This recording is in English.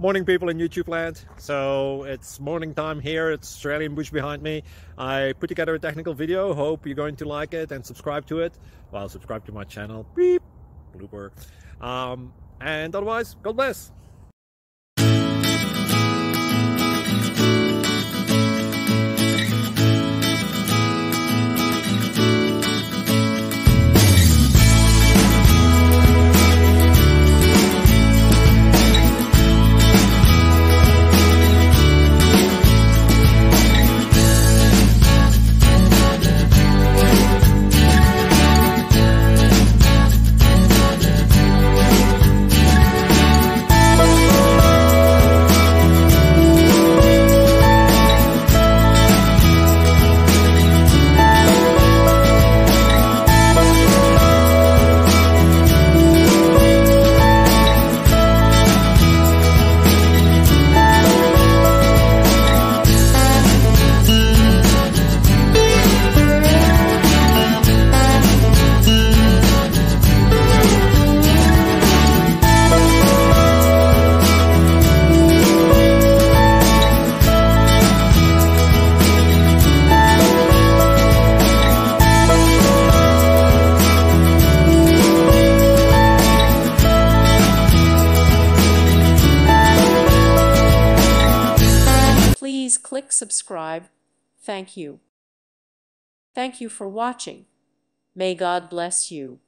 Morning, people in YouTube land. So it's morning time here. It's Australian bush behind me. I put together a technical video. Hope you're going to like it and subscribe to it. Well, subscribe to my channel. Beep. Blooper. And otherwise, God bless. Please click subscribe. Thank you. Thank you for watching. May God bless you.